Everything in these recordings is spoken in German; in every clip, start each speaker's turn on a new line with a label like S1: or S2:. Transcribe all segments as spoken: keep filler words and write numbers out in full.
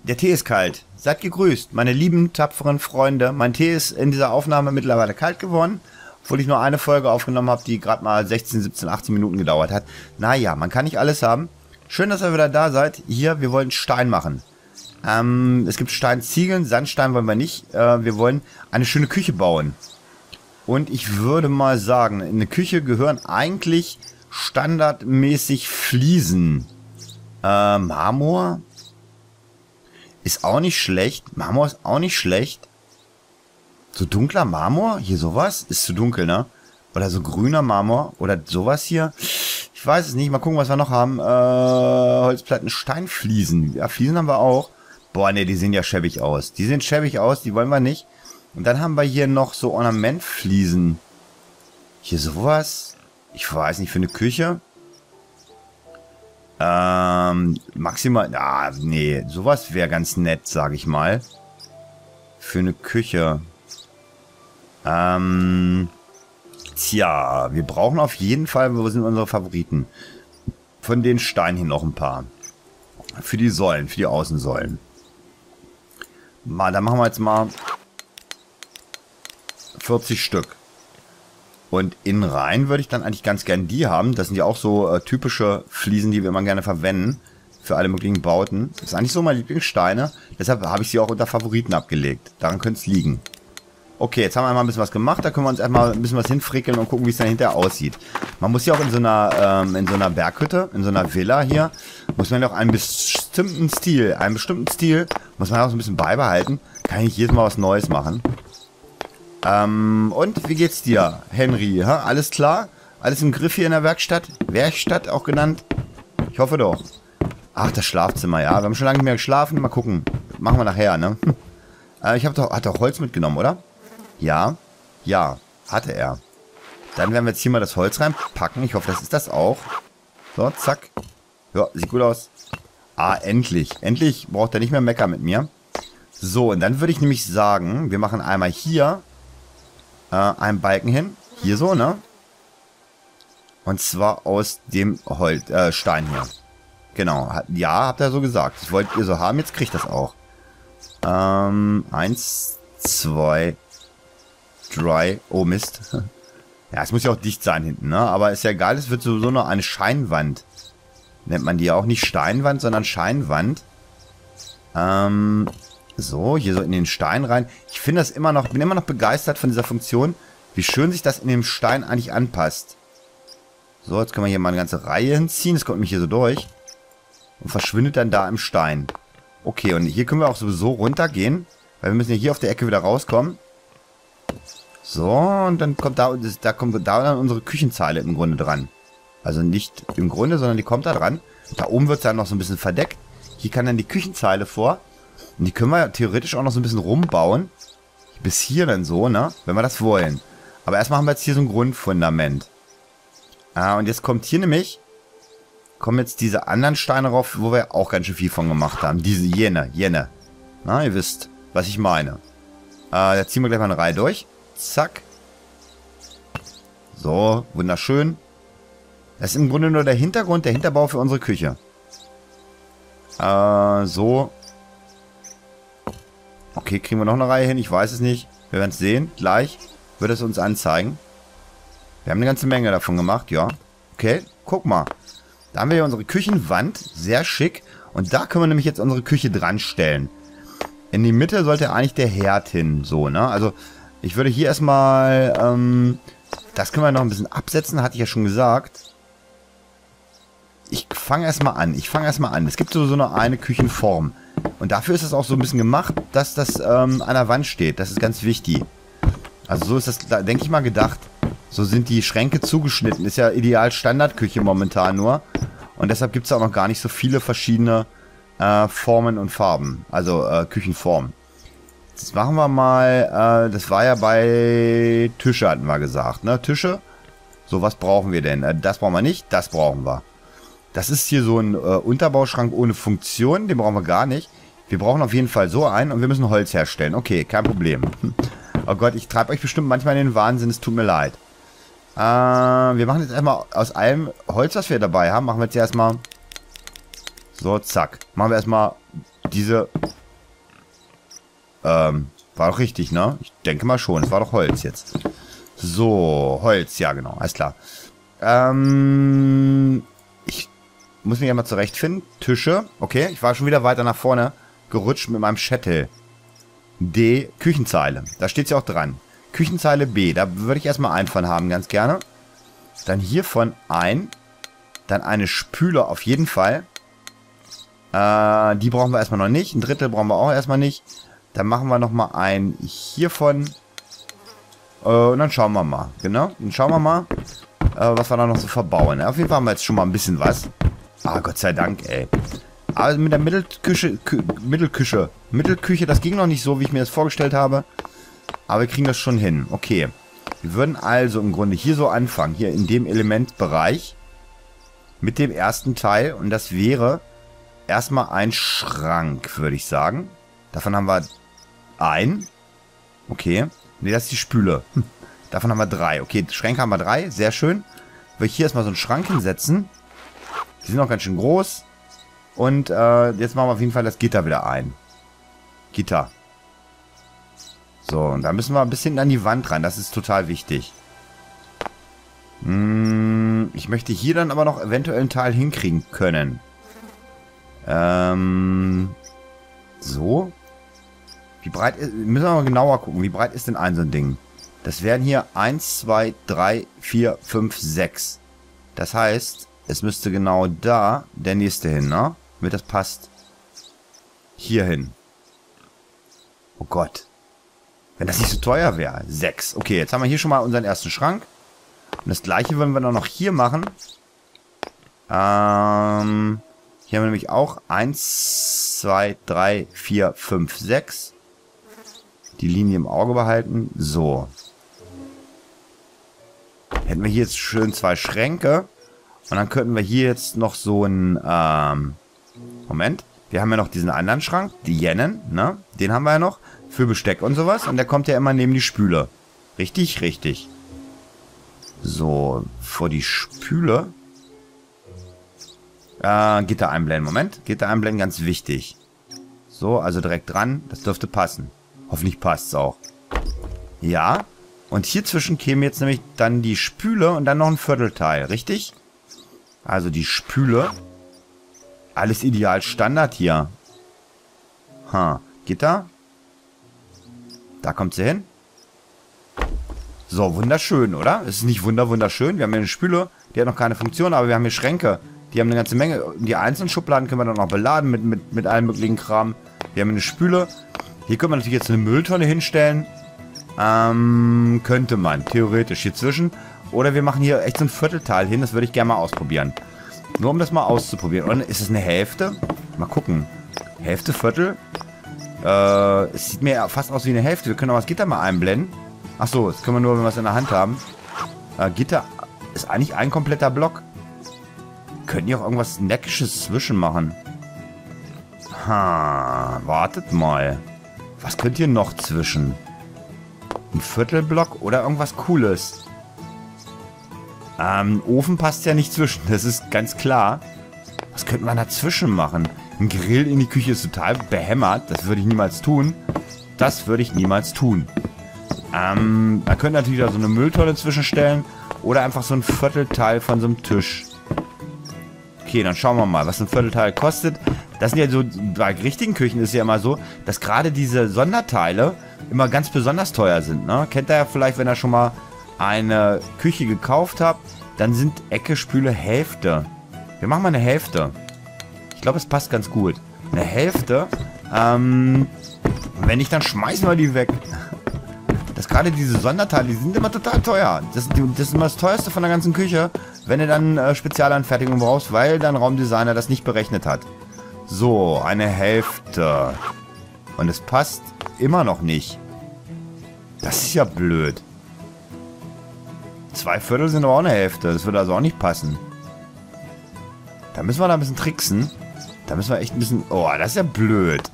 S1: Der Tee ist kalt. Seid gegrüßt, meine lieben, tapferen Freunde. Mein Tee ist in dieser Aufnahme mittlerweile kalt geworden, obwohl ich nur eine Folge aufgenommen habe, die gerade mal sechzehn, siebzehn, achtzehn Minuten gedauert hat. Naja, man kann nicht alles haben. Schön, dass ihr wieder da seid. Hier, wir wollen Stein machen. Ähm, es gibt Steinziegeln, Sandstein wollen wir nicht. Äh, wir wollen eine schöne Küche bauen. Und ich würde mal sagen, in eine Küche gehören eigentlich standardmäßig Fliesen. Äh, Marmor ist auch nicht schlecht. Marmor ist auch nicht schlecht. So dunkler Marmor? Hier sowas? Ist zu dunkel, ne? Oder so grüner Marmor? Oder sowas hier? Ich weiß es nicht. Mal gucken, was wir noch haben. Äh, Holzplatten, Steinfliesen. Ja, Fliesen haben wir auch. Boah, ne, die sehen ja schäbig aus. Die sehen schäbig aus, die wollen wir nicht. Und dann haben wir hier noch so Ornamentfliesen. Hier sowas. Ich weiß nicht, für eine Küche. Ähm, maximal, ah, nee, sowas wäre ganz nett, sage ich mal. Für eine Küche. Ähm, tja, wir brauchen auf jeden Fall, wo sind unsere Favoriten? Von den Steinen hier noch ein paar. Für die Säulen, für die Außensäulen. Mal, da machen wir jetzt mal vierzig Stück. Und innen rein würde ich dann eigentlich ganz gern die haben. Das sind ja auch so äh, typische Fliesen, die wir immer gerne verwenden. Für alle möglichen Bauten. Das ist eigentlich so meine Lieblingssteine. Deshalb habe ich sie auch unter Favoriten abgelegt. Daran könnte es liegen. Okay, jetzt haben wir einmal ein bisschen was gemacht. Da können wir uns erstmal ein bisschen was hinfrickeln und gucken, wie es dann hinterher aussieht. Man muss ja auch in so einer, ähm, in so einer Berghütte, in so einer Villa hier, muss man ja auch einen bestimmten Stil, einen bestimmten Stil, muss man auch so ein bisschen beibehalten. Kann ich jedes Mal was Neues machen. Ähm, und wie geht's dir, Henry? Ha? Alles klar? Alles im Griff hier in der Werkstatt? Werkstatt auch genannt? Ich hoffe doch. Ach, das Schlafzimmer, ja. Wir haben schon lange nicht mehr geschlafen. Mal gucken. Machen wir nachher, ne? äh, ich habe doch, hat doch Holz mitgenommen, oder? Ja. Ja, hatte er. Dann werden wir jetzt hier mal das Holz reinpacken. Ich hoffe, das ist das auch. So, zack. Ja, sieht gut aus. Ah, endlich. Endlich braucht er nicht mehr meckern mit mir. So, und dann würde ich nämlich sagen, wir machen einmal hier einen Balken hin. Hier so, ne? Und zwar aus dem Holz, äh, Stein hier. Genau. Ja, habt ihr so gesagt. Das wollt ihr so haben. Jetzt kriegt das auch. Ähm, eins, zwei, drei. Oh, Mist. Ja, es muss ja auch dicht sein hinten, ne? Aber ist ja egal. Es wird sowieso noch eine Scheinwand. Nennt man die ja auch nicht Steinwand, sondern Scheinwand. Ähm... So, hier so in den Stein rein. Ich finde das immer noch, bin immer noch begeistert von dieser Funktion, wie schön sich das in dem Stein eigentlich anpasst. So, jetzt können wir hier mal eine ganze Reihe hinziehen. Das kommt nämlich hier so durch. Und verschwindet dann da im Stein. Okay, und hier können wir auch sowieso runtergehen. Weil wir müssen ja hier auf der Ecke wieder rauskommen. So, und dann kommt da, da kommt da dann unsere Küchenzeile im Grunde dran. Also nicht im Grunde, sondern die kommt da dran. Da oben wird es dann noch so ein bisschen verdeckt. Hier kann dann die Küchenzeile vor. Und die können wir theoretisch auch noch so ein bisschen rumbauen. Bis hier dann so, ne? Wenn wir das wollen. Aber erst machen wir jetzt hier so ein Grundfundament. Ah, und jetzt kommt hier nämlich, kommen jetzt diese anderen Steine rauf, wo wir auch ganz schön viel von gemacht haben. Diese jene, jene. Na, ihr wisst, was ich meine. Äh, jetzt ziehen wir gleich mal eine Reihe durch. Zack. So, wunderschön. Das ist im Grunde nur der Hintergrund, der Hinterbau für unsere Küche. Äh, so. Okay, kriegen wir noch eine Reihe hin? Ich weiß es nicht. Wir werden es sehen. Gleich wird es uns anzeigen. Wir haben eine ganze Menge davon gemacht, ja. Okay, guck mal. Da haben wir hier unsere Küchenwand. Sehr schick. Und da können wir nämlich jetzt unsere Küche dran stellen. In die Mitte sollte eigentlich der Herd hin. So, ne? Also, ich würde hier erstmal, ähm, das können wir noch ein bisschen absetzen, hatte ich ja schon gesagt. Ich fange erstmal an. Ich fange erstmal an. Es gibt so, so eine, eine Küchenform. Und dafür ist es auch so ein bisschen gemacht, dass das ähm, an der Wand steht. Das ist ganz wichtig. Also so ist das, da denke ich mal, gedacht. So sind die Schränke zugeschnitten. Ist ja ideal Standardküche momentan nur. Und deshalb gibt es auch noch gar nicht so viele verschiedene äh, Formen und Farben. Also äh, Küchenformen. Das machen wir mal. Äh, das war ja bei Tische, hatten wir gesagt. Ne? Tische. So, was brauchen wir denn? Äh, das brauchen wir nicht. Das brauchen wir. Das ist hier so ein äh, Unterbauschrank ohne Funktion. Den brauchen wir gar nicht. Wir brauchen auf jeden Fall so einen und wir müssen Holz herstellen. Okay, kein Problem. Oh Gott, ich treibe euch bestimmt manchmal in den Wahnsinn. Es tut mir leid. Äh, wir machen jetzt erstmal aus allem Holz, was wir dabei haben, machen wir jetzt erstmal so, zack. Machen wir erstmal diese... Ähm, war doch richtig, ne? Ich denke mal schon. Es war doch Holz jetzt. So, Holz, ja genau, alles klar. Ähm, ich muss mich ja mal zurechtfinden. Tische, okay, ich war schon wieder weiter nach vorne gerutscht mit meinem Shuttle. D, Küchenzeile, da steht ja auch dran. Küchenzeile B, da würde ich erstmal einen von haben, ganz gerne. Dann hiervon ein, dann eine Spüle auf jeden Fall. Äh, die brauchen wir erstmal noch nicht, ein Drittel brauchen wir auch erstmal nicht. Dann machen wir nochmal ein hiervon. Äh, und dann schauen wir mal. Genau. Dann schauen wir mal, äh, was wir da noch so verbauen. Ja, auf jeden Fall haben wir jetzt schon mal ein bisschen was. Ah, Gott sei Dank, ey. Aber mit der Mittelküche, Kü Mittelküche, Mittelküche, das ging noch nicht so, wie ich mir das vorgestellt habe. Aber wir kriegen das schon hin. Okay. Wir würden also im Grunde hier so anfangen. Hier in dem Elementbereich. Mit dem ersten Teil. Und das wäre erstmal ein Schrank, würde ich sagen. Davon haben wir ein. Okay. Ne, das ist die Spüle. Hm. Davon haben wir drei. Okay, Schränke haben wir drei. Sehr schön. Will ich hier erstmal so einen Schrank hinsetzen. Die sind auch ganz schön groß. Und äh, jetzt machen wir auf jeden Fall das Gitter wieder ein. Gitter. So, und da müssen wir ein bisschen an die Wand ran. Das ist total wichtig. Hm, ich möchte hier dann aber noch eventuell einen Teil hinkriegen können. Ähm, so. Wie breit ist... Müssen wir mal genauer gucken. Wie breit ist denn ein so ein Ding? Das wären hier eins, zwei, drei, vier, fünf, sechs. Das heißt, es müsste genau da der nächste hin, ne? Damit das passt. Hier hin. Oh Gott. Wenn das nicht so teuer wäre. sechs. Okay, jetzt haben wir hier schon mal unseren ersten Schrank. Und das gleiche würden wir dann noch hier machen. Ähm... Hier haben wir nämlich auch eins, zwei, drei, vier, fünf, sechs. Die Linie im Auge behalten. So. Hätten wir hier jetzt schön zwei Schränke. Und dann könnten wir hier jetzt noch so ein... Ähm, Moment. Wir haben ja noch diesen anderen Schrank. Die Jennen, ne? Den haben wir ja noch. Für Besteck und sowas. Und der kommt ja immer neben die Spüle. Richtig, richtig. So. Vor die Spüle... Äh, Gitter einblenden. Moment. Gitter einblenden, ganz wichtig. So, also direkt dran. Das dürfte passen. Hoffentlich passt es auch. Ja. Und hier zwischen käme jetzt nämlich dann die Spüle und dann noch ein Viertelteil. Richtig? Also die Spüle. Alles ideal Standard hier. Ha. Gitter. Da kommt sie hin. So, wunderschön, oder? Es ist nicht wunder, wunderschön. Wir haben hier eine Spüle. Die hat noch keine Funktion, aber wir haben hier Schränke. Die haben eine ganze Menge. Die einzelnen Schubladen können wir dann auch beladen mit, mit, mit allem möglichen Kram. Wir haben eine Spüle. Hier können wir natürlich jetzt eine Mülltonne hinstellen. Ähm, könnte man. Theoretisch hier zwischen. Oder wir machen hier echt so ein Viertelteil hin. Das würde ich gerne mal ausprobieren. Nur um das mal auszuprobieren. Und ist es eine Hälfte? Mal gucken. Hälfte, Viertel? Äh, es sieht mir fast aus wie eine Hälfte. Wir können auch das Gitter mal einblenden. Achso, das können wir nur, wenn wir es in der Hand haben. Äh, Gitter ist eigentlich ein kompletter Block. Können die auch irgendwas Neckisches zwischen machen? Ha, wartet mal. Was könnt ihr noch zwischen? Ein Viertelblock oder irgendwas Cooles? Ähm, Ofen passt ja nicht zwischen, das ist ganz klar. Was könnte man dazwischen machen? Ein Grill in die Küche ist total behämmert. Das würde ich niemals tun. Das würde ich niemals tun. Ähm, man könnte natürlich da so eine Mülltonne zwischenstellen. Oder einfach so ein Viertelteil von so einem Tisch. Okay, dann schauen wir mal, was ein Viertelteil kostet. Das sind ja so, bei richtigen Küchen ist es ja immer so, dass gerade diese Sonderteile immer ganz besonders teuer sind, ne? Kennt ihr ja vielleicht, wenn ihr schon mal eine Küche gekauft habt, dann sind Ecke, Spüle Hälfte. Wir machen mal eine Hälfte. Ich glaube, es passt ganz gut. Eine Hälfte. Ähm, wenn nicht, dann schmeißen wir die weg. Das gerade diese Sonderteile, die sind immer total teuer. Das, das ist immer das teuerste von der ganzen Küche, wenn du dann äh, Spezialanfertigung brauchst, weil dein Raumdesigner das nicht berechnet hat. So, eine Hälfte. Und es passt immer noch nicht. Das ist ja blöd. Zwei Viertel sind aber auch eine Hälfte. Das würde also auch nicht passen. Da müssen wir da ein bisschen tricksen. Da müssen wir echt ein bisschen... Oh, das ist ja blöd.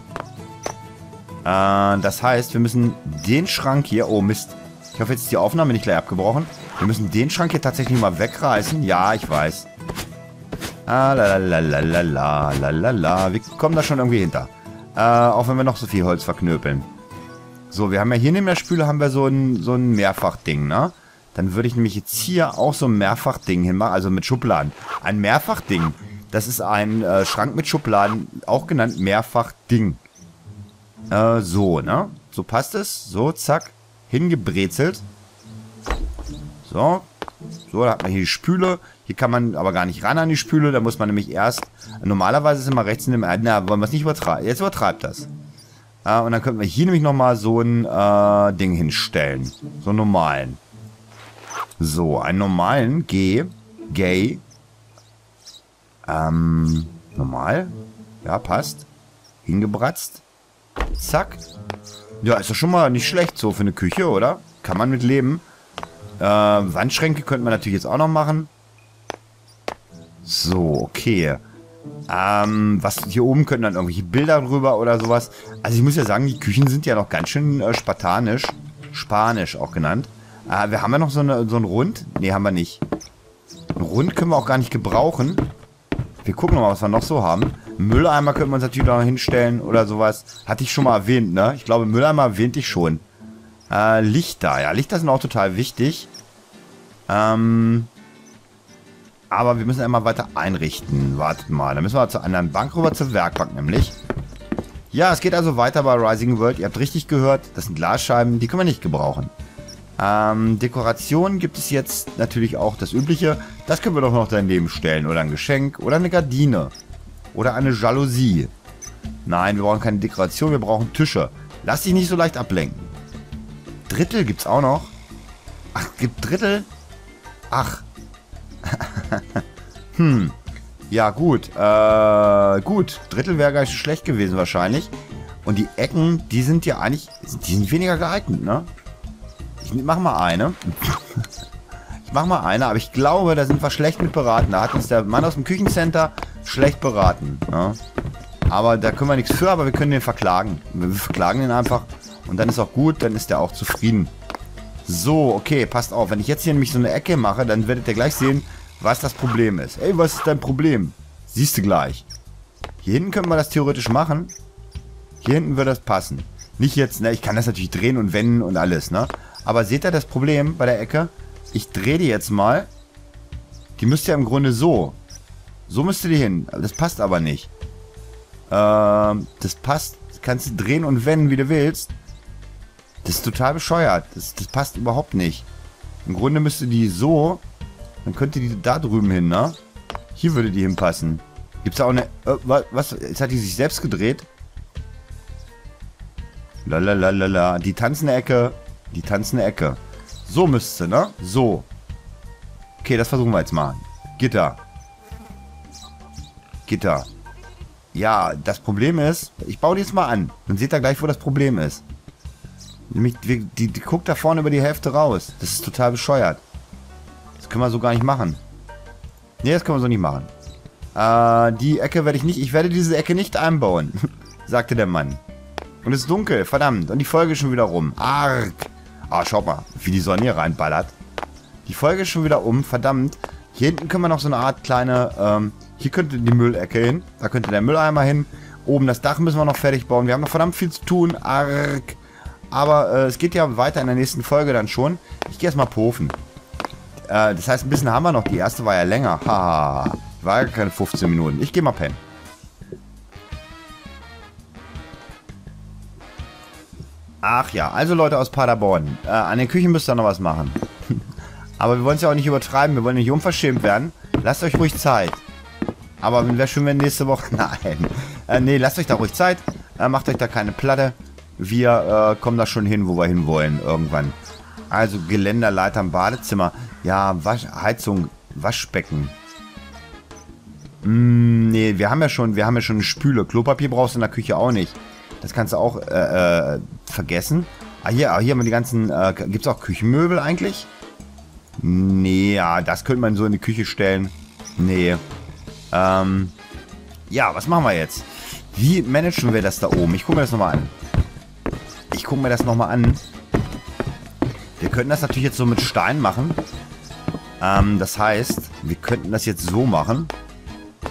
S1: äh, das heißt, wir müssen den Schrank hier... Oh, Mist. Ich hoffe, jetzt ist die Aufnahme nicht gleich abgebrochen. Wir müssen den Schrank hier tatsächlich mal wegreißen. Ja, ich weiß. Ah, la la la la la la la la. Wir kommen da schon irgendwie hinter. Äh, auch wenn wir noch so viel Holz verknöpeln. So, wir haben ja hier neben der Spüle haben wir so ein, so ein Mehrfachding, ne? Dann würde ich nämlich jetzt hier auch so ein Mehrfachding hinmachen, also mit Schubladen. Ein Mehrfachding, das ist ein äh, Schrank mit Schubladen, auch genannt Mehrfachding. Äh, so, ne? So passt es. So, zack. Hingebrezelt. So. So, da hat man hier die Spüle. Hier kann man aber gar nicht ran an die Spüle. Da muss man nämlich erst... Normalerweise ist immer rechts in dem... Na, wollen wir es nicht übertreiben. Jetzt übertreibt das. Äh, und dann könnten wir hier nämlich nochmal so ein äh, Ding hinstellen. So einen normalen. So, einen normalen G. Gay. Ähm, normal. Ja, passt. Hingebratzt. Zack. Ja, ist doch schon mal nicht schlecht so für eine Küche, oder? Kann man mit leben. Äh, Wandschränke könnte man natürlich jetzt auch noch machen. So, okay. Ähm, was hier oben könnten dann irgendwelche Bilder drüber oder sowas. Also ich muss ja sagen, die Küchen sind ja noch ganz schön äh, spartanisch. Spanisch auch genannt. Äh, wir haben ja noch so, eine, so ein Rund. Ne, haben wir nicht. Ein Rund können wir auch gar nicht gebrauchen. Wir gucken noch mal, was wir noch so haben. Mülleimer können wir uns natürlich noch hinstellen oder sowas. Hatte ich schon mal erwähnt, ne? Ich glaube, Mülleimer erwähnte ich schon. Äh, Lichter. Ja, Lichter sind auch total wichtig. Ähm... Aber wir müssen einmal weiter einrichten. Wartet mal. Dann müssen wir zur anderen Bank rüber, zur Werkbank nämlich. Ja, es geht also weiter bei Rising World. Ihr habt richtig gehört, das sind Glasscheiben, die können wir nicht gebrauchen. Ähm, Dekoration gibt es jetzt natürlich auch das Übliche. Das können wir doch noch daneben stellen. Oder ein Geschenk. Oder eine Gardine. Oder eine Jalousie. Nein, wir brauchen keine Dekoration, wir brauchen Tische. Lass dich nicht so leicht ablenken. Drittel gibt's auch noch. Ach, gibt Drittel? Ach. hm. Ja, gut. Äh, gut. Drittel wäre gar nicht so schlecht gewesen wahrscheinlich. Und die Ecken, die sind ja eigentlich... Die sind weniger geeignet, ne? Ich mach mal eine. ich mach mal eine, aber ich glaube, da sind wir schlecht mit beraten. Da hat uns der Mann aus dem Küchencenter schlecht beraten. Ne? Aber da können wir nichts für, aber wir können den verklagen. Wir verklagen den einfach. Und dann ist auch gut, dann ist der auch zufrieden. So, okay, passt auf. Wenn ich jetzt hier nämlich so eine Ecke mache, dann werdet ihr gleich sehen, was das Problem ist. Ey, was ist dein Problem? Siehst du gleich. Hier hinten können wir das theoretisch machen. Hier hinten würde das passen. Nicht jetzt, ne, ich kann das natürlich drehen und wenden und alles, ne. Aber seht ihr das Problem bei der Ecke? Ich drehe die jetzt mal. Die müsste ja im Grunde so. So müsste die hin. Das passt aber nicht. Ähm, das passt. Das kannst du drehen und wenden, wie du willst. Das ist total bescheuert. Das, das passt überhaupt nicht. Im Grunde müsste die so. Dann könnte die da drüben hin, ne? Hier würde die hinpassen. Gibt es da auch eine... Äh, was? Jetzt hat die sich selbst gedreht. Lalalala. Die tanzende Ecke. Die tanzende Ecke. So müsste, ne? So. Okay, das versuchen wir jetzt mal. Gitter. Gitter. Ja, das Problem ist... Ich baue die jetzt mal an. Dann seht ihr gleich, wo das Problem ist. Nämlich, die, die, die guckt da vorne über die Hälfte raus. Das ist total bescheuert. Das können wir so gar nicht machen. Ne, das können wir so nicht machen. Äh, die Ecke werde ich nicht... Ich werde diese Ecke nicht einbauen. Sagte der Mann. Und es ist dunkel, verdammt. Und die Folge ist schon wieder rum. Arg. Ah, schaut mal, wie die Sonne hier reinballert. Die Folge ist schon wieder um, verdammt. Hier hinten können wir noch so eine Art kleine... Ähm, hier könnte die Müllecke hin. Da könnte der Mülleimer hin. Oben das Dach müssen wir noch fertig bauen. Wir haben noch verdammt viel zu tun. Arg. Aber äh, es geht ja weiter in der nächsten Folge dann schon. Ich gehe erstmal pofen. Äh, das heißt, ein bisschen haben wir noch. Die erste war ja länger. Ha. War ja keine fünfzehn Minuten. Ich gehe mal pennen. Ach ja, also Leute aus Paderborn. Äh, an den Küchen müsst ihr noch was machen. Aber wir wollen es ja auch nicht übertreiben. Wir wollen nicht unverschämt werden. Lasst euch ruhig Zeit. Aber wäre schön, wenn nächste Woche... Nein. Äh, nee, lasst euch da ruhig Zeit. Äh, macht euch da keine Platte. Wir äh, kommen da schon hin, wo wir hin wollen. Irgendwann. Also Geländer, Leitern, Badezimmer. Ja, Wasch Heizung, Waschbecken. Mm, nee, wir haben ja schon, wir haben ja schon eine Spüle. Klopapier brauchst du in der Küche auch nicht. Das kannst du auch äh, äh, vergessen. Ah, hier, ah, hier haben wir die ganzen... Äh, gibt es auch Küchenmöbel eigentlich? Nee, ja, das könnte man so in die Küche stellen. Nee. Ähm, ja, was machen wir jetzt? Wie managen wir das da oben? Ich gucke mir das nochmal an. Ich gucke mir das nochmal an. Wir könnten das natürlich jetzt so mit Stein machen. Ähm, das heißt, wir könnten das jetzt so machen.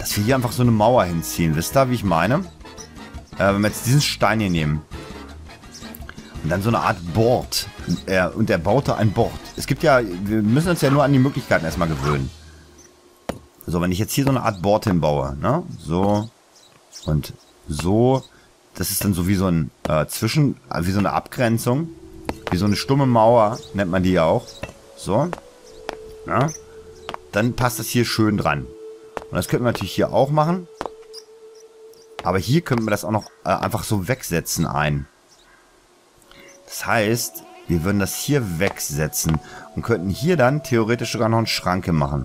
S1: dass wir hier einfach so eine Mauer hinziehen. Wisst ihr, wie ich meine? Äh, wenn wir jetzt diesen Stein hier nehmen. Und dann so eine Art Board. Äh, und er baute ein Board. Es gibt ja, wir müssen uns ja nur an die Möglichkeiten erstmal gewöhnen. So, wenn ich jetzt hier so eine Art Board hinbaue, ne? So und so. Das ist dann so wie so ein äh, Zwischen, wie so eine Abgrenzung. Wie so eine stumme Mauer, nennt man die ja auch. So. Ja. Dann passt das hier schön dran. Und das könnten wir natürlich hier auch machen. Aber hier könnten wir das auch noch äh, einfach so wegsetzen ein. Das heißt, wir würden das hier wegsetzen und könnten hier dann theoretisch sogar noch eine Schranke machen.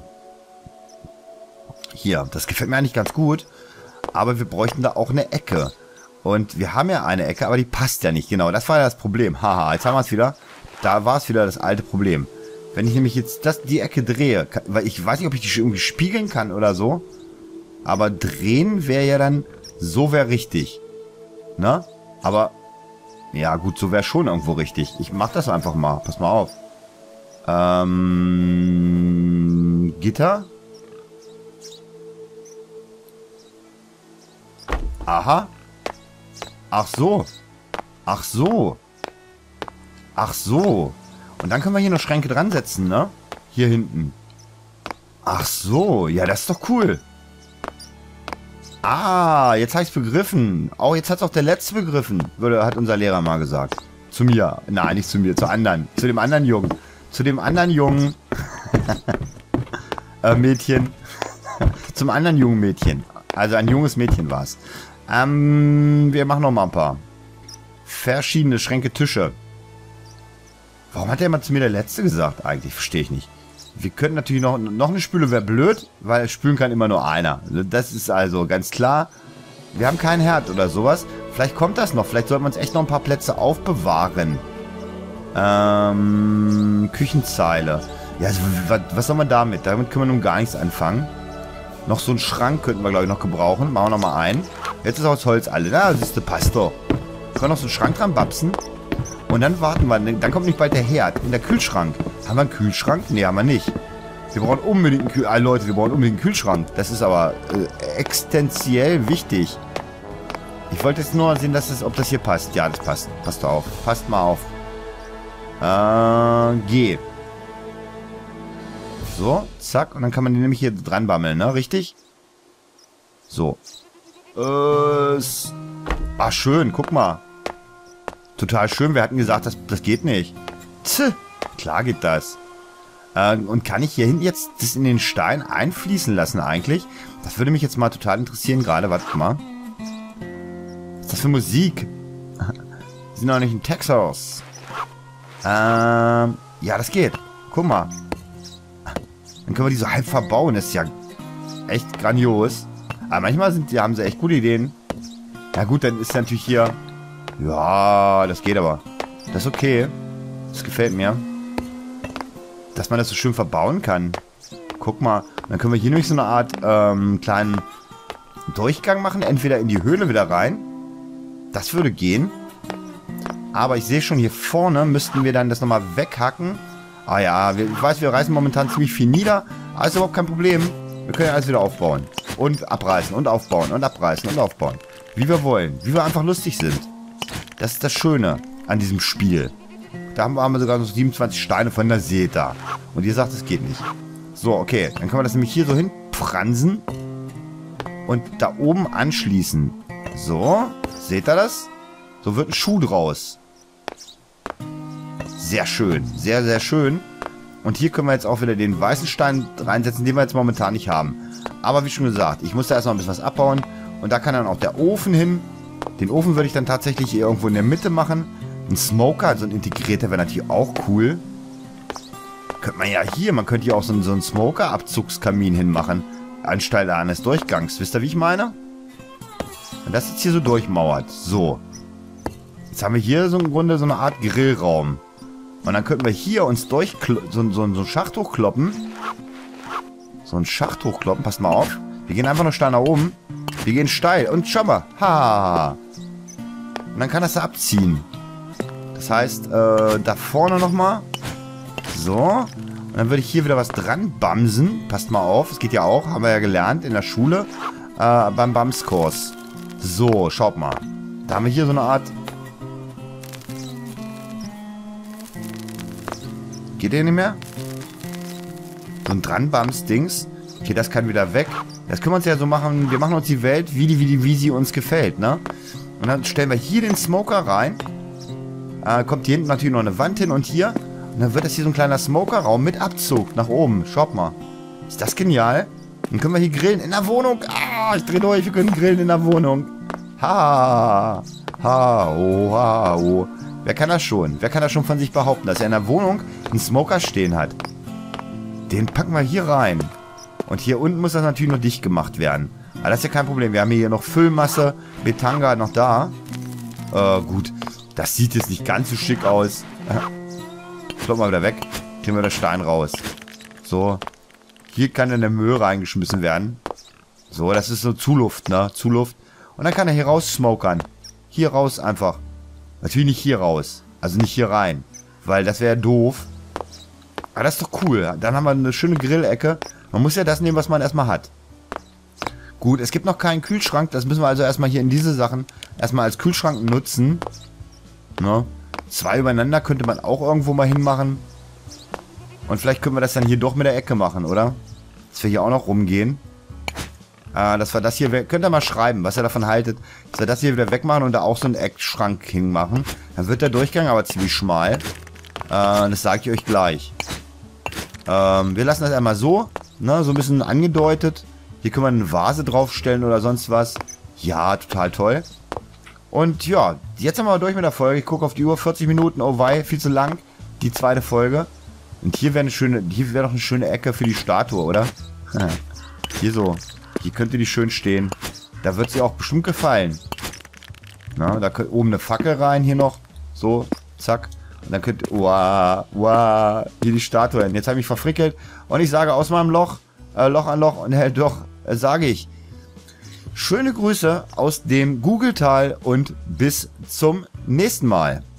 S1: Hier, das gefällt mir eigentlich ganz gut. Aber wir bräuchten da auch eine Ecke. Und wir haben ja eine Ecke, aber die passt ja nicht. Genau, das war ja das Problem. Haha, jetzt haben wir es wieder. Da war es wieder das alte Problem. Wenn ich nämlich jetzt das, die Ecke drehe, kann, weil ich weiß nicht, ob ich die irgendwie spiegeln kann oder so. Aber drehen wäre ja dann, so wäre richtig. Ne? Aber, ja gut, so wäre schon irgendwo richtig. Ich mach das einfach mal. Pass mal auf. Ähm, Gitter. Aha. Ach so. Ach so. Ach so. Und dann können wir hier noch Schränke dran setzen, ne? Hier hinten. Ach so. Ja, das ist doch cool. Ah, jetzt habe ich es begriffen. Oh, jetzt hat es auch der Letzte begriffen, würde, hat unser Lehrer mal gesagt. Zu mir. Nein, nicht zu mir, zu anderen. Zu dem anderen Jungen. Zu dem anderen Jungen. äh, Mädchen. Zum anderen jungen Mädchen. Also ein junges Mädchen war es. Ähm, wir machen noch mal ein paar. Verschiedene Schränke, Tische. Warum hat der immer zu mir der Letzte gesagt eigentlich? Verstehe ich nicht. Wir könnten natürlich noch, noch eine Spüle, wäre blöd, weil spülen kann immer nur einer. Das ist also ganz klar. Wir haben keinen Herd oder sowas. Vielleicht kommt das noch. Vielleicht sollten wir uns echt noch ein paar Plätze aufbewahren. Ähm, Küchenzeile. Ja, also, was, was soll man damit? Damit können wir nun gar nichts anfangen. Noch so einen Schrank könnten wir, glaube ich, noch gebrauchen. Machen wir noch mal einen. Jetzt ist aus Holz alle. Na, siehst du, passt doch. Wir können noch so einen Schrank dran babsen. Und dann warten wir. Dann kommt nicht bald der Herd. Und der Kühlschrank. Haben wir einen Kühlschrank? Nee, haben wir nicht. Wir brauchen unbedingt einen Kühlschrank. Ah, Leute, wir brauchen unbedingt einen Kühlschrank. Das ist aber äh, existenziell wichtig. Ich wollte jetzt nur sehen, dass das, ob das hier passt. Ja, das passt. Passt auf. Passt mal auf. Äh, G. So, zack. Und dann kann man den nämlich hier dran bammeln, ne? Richtig? So. Äh, ah, schön. Guck mal. Total schön. Wir hatten gesagt, das, das geht nicht. Tch. Klar geht das. Äh, und kann ich hier hinten jetzt das in den Stein einfließen lassen eigentlich? Das würde mich jetzt mal total interessieren gerade. Warte mal. Was ist das für Musik? Wir sind noch nicht in Texas. Ähm, ja, das geht. Guck mal. Dann können wir die so halb verbauen. Das ist ja echt grandios. Aber manchmal sind, die, haben sie echt gute Ideen. Ja gut, dann ist natürlich hier... Ja, das geht aber. Das ist okay. Das gefällt mir. Dass man das so schön verbauen kann. Guck mal. Dann können wir hier nämlich so eine Art ähm, kleinen Durchgang machen. Entweder in die Höhle wieder rein. Das würde gehen. Aber ich sehe schon, hier vorne müssten wir dann das nochmal weghacken. Ah ja, wir, ich weiß, wir reißen momentan ziemlich viel nieder. Aber ist überhaupt kein Problem. Wir können ja alles wieder aufbauen. Und abreißen und aufbauen und abreißen und aufbauen. Wie wir wollen. Wie wir einfach lustig sind. Das ist das Schöne an diesem Spiel. Da haben wir, haben wir sogar noch siebenundzwanzig Steine von der Seta. Und ihr sagt, es geht nicht. So, okay. Dann können wir das nämlich hier so hinpransen. Und da oben anschließen. So. Seht ihr das? So wird ein Schuh draus. Sehr schön. Sehr, sehr schön. Und hier können wir jetzt auch wieder den weißen Stein reinsetzen, den wir jetzt momentan nicht haben. Aber wie schon gesagt, ich muss da erstmal ein bisschen was abbauen. Und da kann dann auch der Ofen hin. Den Ofen würde ich dann tatsächlich hier irgendwo in der Mitte machen. Ein Smoker, also ein integrierter, wäre natürlich auch cool. Könnte man ja hier, man könnte hier auch so einen, so einen Smoker-Abzugskamin hinmachen. Anstelle eines Durchgangs. Wisst ihr, wie ich meine? Und das jetzt hier so durchmauert. So. Jetzt haben wir hier so im Grunde so eine Art Grillraum. Und dann könnten wir hier uns durch so, so, so einen Schacht hochkloppen. So einen Schacht hochkloppen. Passt mal auf. Wir gehen einfach nur steil nach oben. Wir gehen steil. Und schau mal. Ha. Und dann kann das da abziehen. Das heißt, äh, da vorne nochmal. So. Und dann würde ich hier wieder was dran bamsen. Passt mal auf. Es geht ja auch. Haben wir ja gelernt in der Schule. äh, beim Bamskurs. So, schaut mal. Da haben wir hier so eine Art... Geht der nicht mehr? So ein Dran-Bams-Dings. Okay, das kann wieder weg. Das können wir uns ja so machen. Wir machen uns die Welt, wie, die, wie, die, wie sie uns gefällt, ne? Und dann stellen wir hier den Smoker rein. Äh, kommt hier hinten natürlich noch eine Wand hin und hier. Und dann wird das hier so ein kleiner Smokerraum mit Abzug nach oben. Schaut mal. Ist das genial? Dann können wir hier grillen in der Wohnung. Ah, ich drehe durch. Wir können grillen in der Wohnung. Ha. Ha. Oh, ha. Oh. Wer kann das schon? Wer kann das schon von sich behaupten, dass er in der Wohnung einen Smoker stehen hat? Den packen wir hier rein. Und hier unten muss das natürlich noch dicht gemacht werden. Aber das ist ja kein Problem. Wir haben hier noch Füllmasse. Betanga noch da. Äh, gut. Das sieht jetzt nicht ganz so schick aus. Klopp mal wieder weg. Kriegen wir den Stein raus. So. Hier kann dann der Müll reingeschmissen werden. So, das ist so Zuluft, ne? Zuluft. Und dann kann er hier raus smokern. Hier raus einfach. Natürlich nicht hier raus. Also nicht hier rein. Weil das wäre doof. Aber das ist doch cool. Dann haben wir eine schöne Grillecke. Man muss ja das nehmen, was man erstmal hat. Gut, es gibt noch keinen Kühlschrank. Das müssen wir also erstmal hier in diese Sachen erstmal als Kühlschrank nutzen. Ne? Zwei übereinander könnte man auch irgendwo mal hinmachen. Und vielleicht können wir das dann hier doch mit der Ecke machen, oder? Dass wir hier auch noch rumgehen. Äh, dass wir das hier... Könnt ihr mal schreiben, was ihr davon haltet. Dass wir das hier wieder wegmachen und da auch so einen Eckschrank hinmachen. Dann wird der Durchgang aber ziemlich schmal. Äh, das sage ich euch gleich. Ähm, wir lassen das einmal so. Ne, so ein bisschen angedeutet. Hier können wir eine Vase draufstellen oder sonst was. Ja, total toll. Und ja, jetzt haben wir durch mit der Folge. Ich gucke auf die Uhr, vierzig Minuten. Oh wei, viel zu lang. Die zweite Folge. Und hier wäre eine schöne, hier wäre doch eine schöne Ecke für die Statue, oder? Hier so. Hier könnte die schön stehen. Da wird sie auch bestimmt gefallen. Na, da könnte oben eine Fackel rein, hier noch. So, zack. Und dann könnt ihr, wow, wow, hier die Statue hin. Jetzt habe ich mich verfrickelt. Und ich sage aus meinem Loch, äh, Loch an Loch, und äh, doch, äh, sage ich, schöne Grüße aus dem Google-Tal und bis zum nächsten Mal.